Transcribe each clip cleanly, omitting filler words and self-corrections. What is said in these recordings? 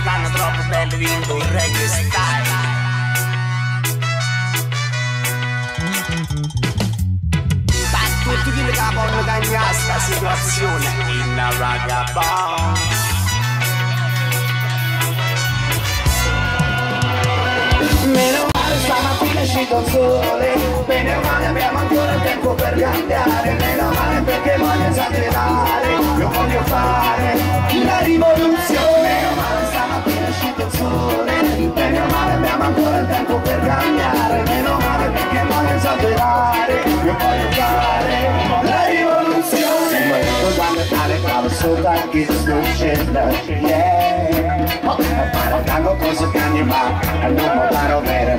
stanno troppo belli di un reggae style. Per tutti quelli che vogliono cambiare sta situazione in una ragabond. Meno male stamattina è uscito il sole, bene o male abbiamo ancora tempo per cambiare, meno male perché voglio esagerare, io voglio fare la rivoluzione. Meno male stamattina è uscito il sole, bene o male abbiamo ancora tempo per cambiare, meno male perché voglio esagerare, io voglio fare la rivoluzione. Tale bravo sotto anche sto scendendo, yeah. Ma tango cose che anni fa, e non mi paro bene.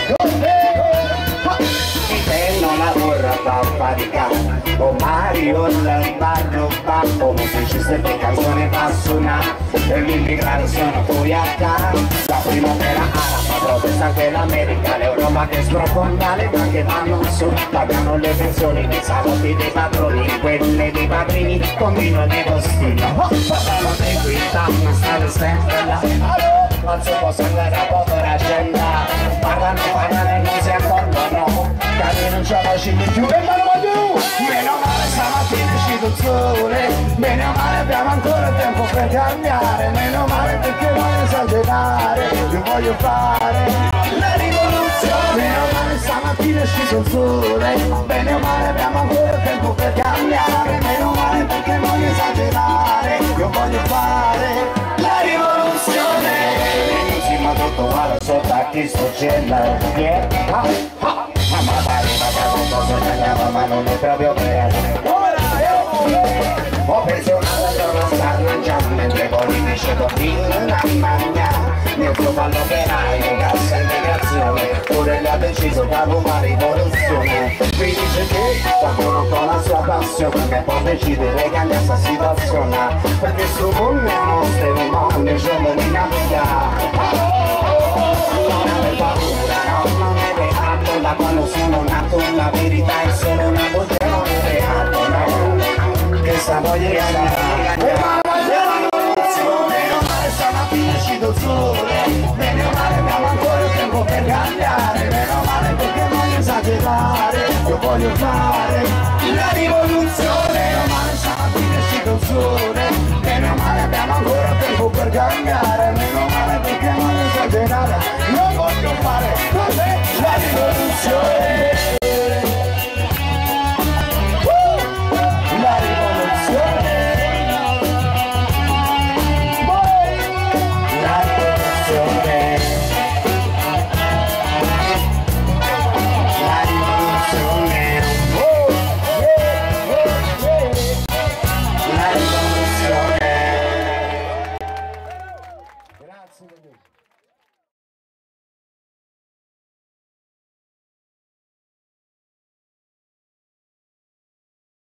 E non lavora fa faticare, o Mario Lambarro fa, o musicista che canzone fa suonare, e l'immigrato sono poi a casa. La primavera araba, protesta anche l'America, l'Europa che sprofonda le banche vanno su, pagano le pensioni dei salotti dei padroni, quelle dei padrini continuano i postini. Parlano di equità, ma state sempre là, non si può andare a povera agenda, parlano e non si accorgono, che non ce la facciamo più e me lo voglio. Meno male stamattina è uscito il sole, bene o male abbiamo ancora tempo per cambiare, meno male perché voglio esagerare, io voglio fare la rivoluzione. Meno male stamattina è uscito il sole, bene o male abbiamo ancora tempo per cambiare, meno male perché voglio esagerare, io voglio fare la rivoluzione. Insieme a tutto guarda sotto a chi sto cellando, ma pareva che cosa tagliava ma non è proprio vero. Ho pensionato a giorno sta mangiando mentre politici continuano a mangiare. Nel suo fallo operaio, cassa integrazione, pure lui ha deciso che aveva rivoluzione. Mi dice che qualcuno con la sua passione può decidere che andiamo questa situazione, perché su mondo non stiamo mondo e giorno di navigare. Non avere paura, no, non è reato, da quando sono nato la verità è solo una voce, non è reato, no, che sta voglia di andare. Stamattina è uscito il sole, bene o male abbiamo ancora tempo per cambiare, meno male perché voglio esagerare, io voglio fare